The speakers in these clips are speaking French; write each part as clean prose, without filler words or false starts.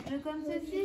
comme ceci.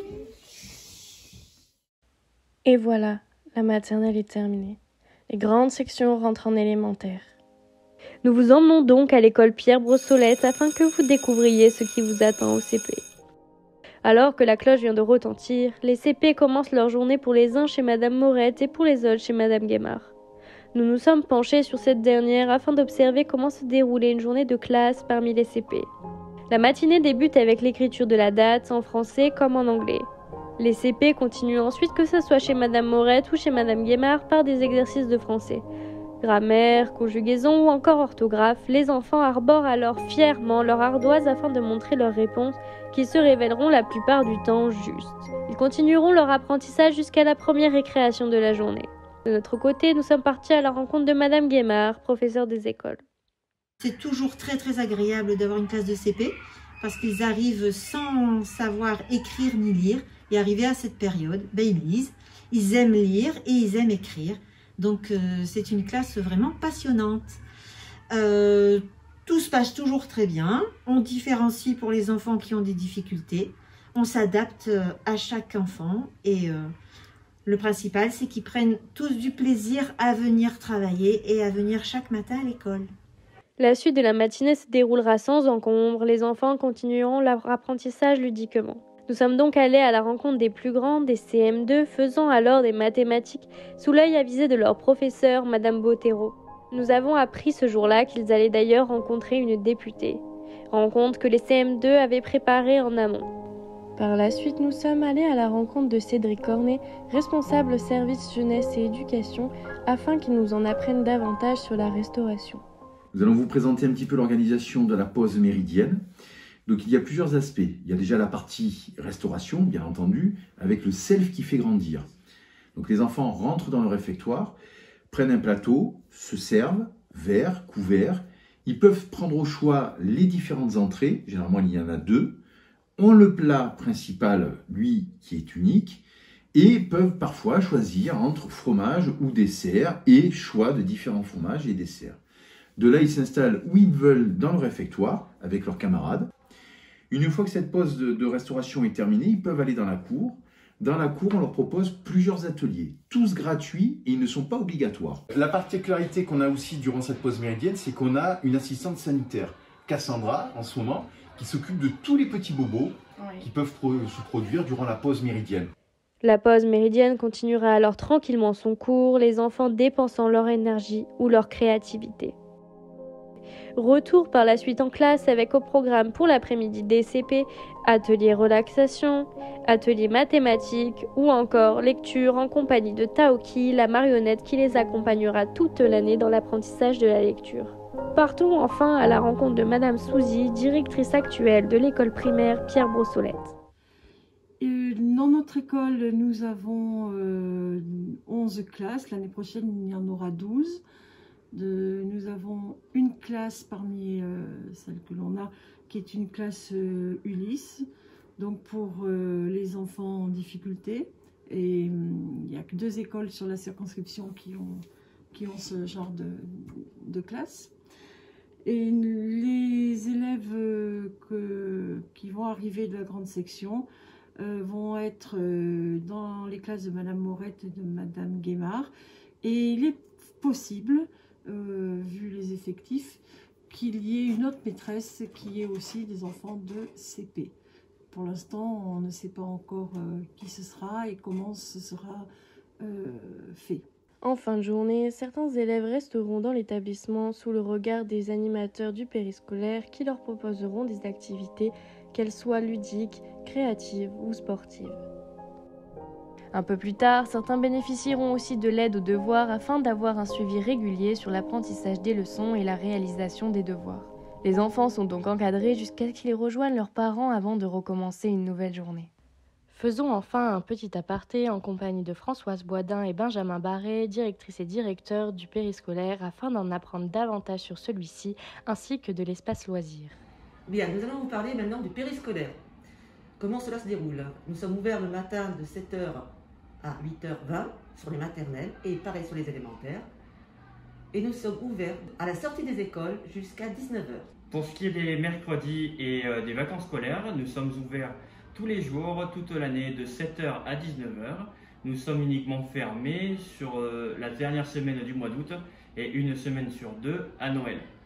Et voilà, la maternelle est terminée. Les grandes sections rentrent en élémentaire. Nous vous emmenons donc à l'école Pierre Brossolette afin que vous découvriez ce qui vous attend au CP. Alors que la cloche vient de retentir, les CP commencent leur journée pour les uns chez Madame Morette et pour les autres chez Madame Guémard. Nous nous sommes penchés sur cette dernière afin d'observer comment se déroulait une journée de classe parmi les CP. La matinée débute avec l'écriture de la date en français comme en anglais. Les CP continuent ensuite, que ce soit chez Madame Morette ou chez Madame Guémard, par des exercices de français. Grammaire, conjugaison ou encore orthographe, les enfants arborent alors fièrement leur ardoise afin de montrer leurs réponses qui se révéleront la plupart du temps justes. Ils continueront leur apprentissage jusqu'à la première récréation de la journée. De notre côté, nous sommes partis à la rencontre de Madame Guémard, professeure des écoles. C'est toujours très agréable d'avoir une classe de CP parce qu'ils arrivent sans savoir écrire ni lire et arriver à cette période, ils lisent, ils aiment lire et ils aiment écrire. Donc c'est une classe vraiment passionnante. Tout se passe toujours très bien. On différencie pour les enfants qui ont des difficultés. On s'adapte à chaque enfant et le principal c'est qu'ils prennent tous du plaisir à venir travailler et à venir chaque matin à l'école. La suite de la matinée se déroulera sans encombre. Les enfants continueront leur apprentissage ludiquement. Nous sommes donc allés à la rencontre des plus grands, des CM2, faisant alors des mathématiques sous l'œil avisé de leur professeur, Madame Bottero. Nous avons appris ce jour-là qu'ils allaient d'ailleurs rencontrer une députée. Rencontre que les CM2 avaient préparée en amont. Par la suite, nous sommes allés à la rencontre de Cédric Cornet, responsable service jeunesse et éducation, afin qu'il nous en apprenne davantage sur la restauration. Nous allons vous présenter un petit peu l'organisation de la pause méridienne. Donc il y a plusieurs aspects. Il y a déjà la partie restauration, bien entendu, avec le self qui fait grandir. Donc les enfants rentrent dans le réfectoire, prennent un plateau, se servent, verre, couvert. Ils peuvent prendre au choix les différentes entrées, généralement il y en a 2. Ont le plat principal, lui, qui est unique, et peuvent parfois choisir entre fromage ou dessert et choix de différents fromages et desserts. De là, ils s'installent où ils veulent dans le réfectoire avec leurs camarades. Une fois que cette pause de restauration est terminée, ils peuvent aller dans la cour. Dans la cour, on leur propose plusieurs ateliers, tous gratuits et ils ne sont pas obligatoires. La particularité qu'on a aussi durant cette pause méridienne, c'est qu'on a une assistante sanitaire, Cassandra, en ce moment, qui s'occupe de tous les petits bobos qui peuvent se produire durant la pause méridienne. La pause méridienne continuera alors tranquillement son cours, les enfants dépensant leur énergie ou leur créativité. Retour par la suite en classe avec au programme pour l'après-midi des CP, atelier relaxation, atelier mathématiques ou encore lecture en compagnie de Taoki, la marionnette qui les accompagnera toute l'année dans l'apprentissage de la lecture. Partons enfin à la rencontre de Madame Souzy, directrice actuelle de l'école primaire Pierre Brossolette. Dans notre école, nous avons 11 classes. L'année prochaine, il y en aura 12. Nous avons une classe parmi celles que l'on a, qui est une classe Ulysse, donc pour les enfants en difficulté. Et il n'y a que 2 écoles sur la circonscription qui ont ce genre de classe. Et les élèves qui vont arriver de la grande section vont être dans les classes de Madame Morette et de Madame Guémard. Et il est possible, vu les effectifs, qu'il y ait une autre maîtresse qui ait aussi des enfants de CP. Pour l'instant, on ne sait pas encore qui ce sera et comment ce sera fait. En fin de journée, certains élèves resteront dans l'établissement sous le regard des animateurs du périscolaire qui leur proposeront des activités, qu'elles soient ludiques, créatives ou sportives. Un peu plus tard, certains bénéficieront aussi de l'aide aux devoirs afin d'avoir un suivi régulier sur l'apprentissage des leçons et la réalisation des devoirs. Les enfants sont donc encadrés jusqu'à ce qu'ils rejoignent leurs parents avant de recommencer une nouvelle journée. Faisons enfin un petit aparté en compagnie de Françoise Boisdin et Benjamin Barret, directrice et directeur du périscolaire, afin d'en apprendre davantage sur celui-ci, ainsi que de l'espace loisir. Bien, nous allons vous parler maintenant du périscolaire. Comment cela se déroule? Nous sommes ouverts le matin de 7h à 8h20 sur les maternelles et pareil sur les élémentaires. Et nous sommes ouverts à la sortie des écoles jusqu'à 19h. Pour ce qui est des mercredis et des vacances scolaires, nous sommes ouverts tous les jours, toute l'année, de 7h à 19h. Nous sommes uniquement fermés sur la dernière semaine du mois d'août et une semaine sur deux à Noël.